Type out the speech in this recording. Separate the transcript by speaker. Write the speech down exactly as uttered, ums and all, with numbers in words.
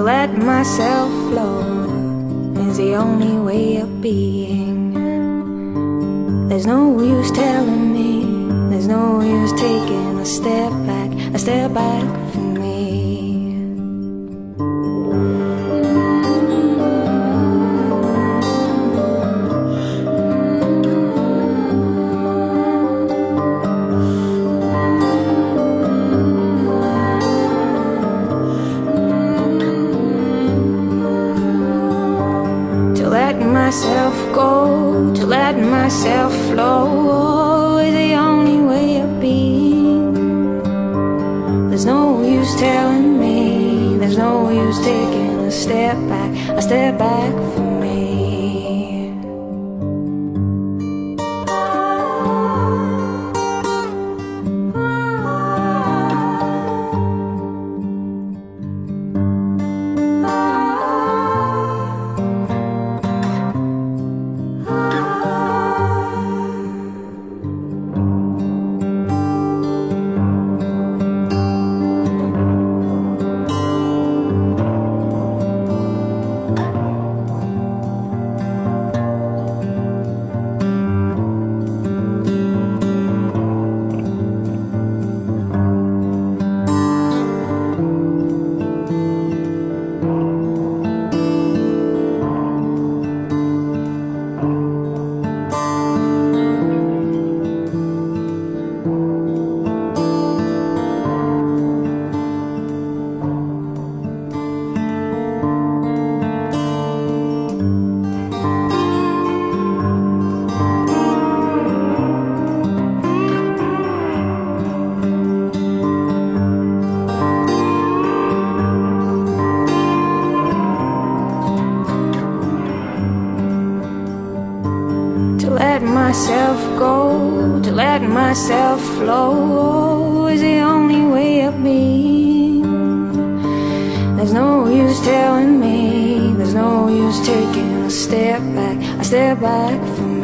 Speaker 1: let myself flow is the only way of being. There's no use telling me, there's no use taking a step back, a step back from me. To let myself go, to let myself flow is the only way of being. There's no use telling me, there's no use taking a step back, a step back from me. To let myself go, to let myself flow is the only way of being. There's no use telling me, there's no use taking a step back, a step back from me.